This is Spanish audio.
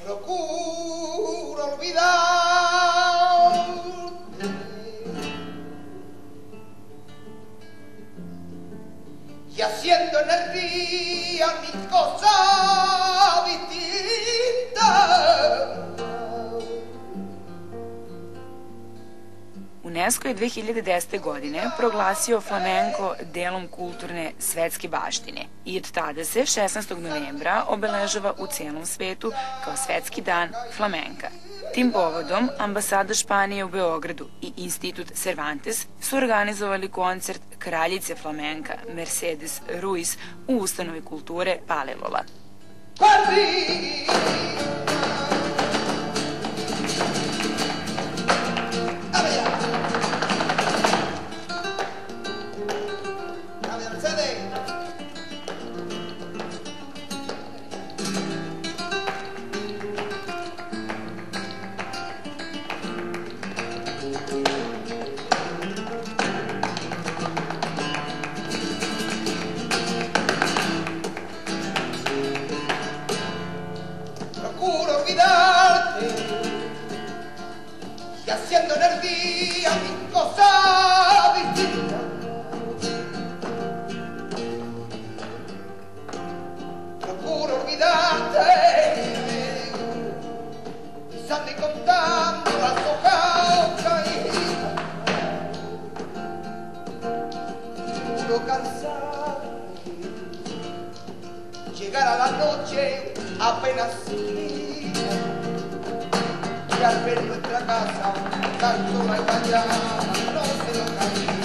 procuro olvidar y haciendo en el día mi cosa distinta. UNESCO je 2010. godine proglasio flamenko delom kulturne svetske baštine i od tada se 16. novembra obeležava u celom svetu kao Svetski dan flamenka. Tim povodom ambasada Španije u Beogradu i Institut Cervantes su organizovali koncert kraljice flamenka Mercedes Ruiz u ustanovi kulture Palilula. Procuro olvidarte y haciendo en el día mi cosa distinta. Procuro olvidarte pisando y contando las hojas caídas. Procuro cansar, llegar a la noche apenas y al ver nuestra casa tan sola y vallada no se lo camina.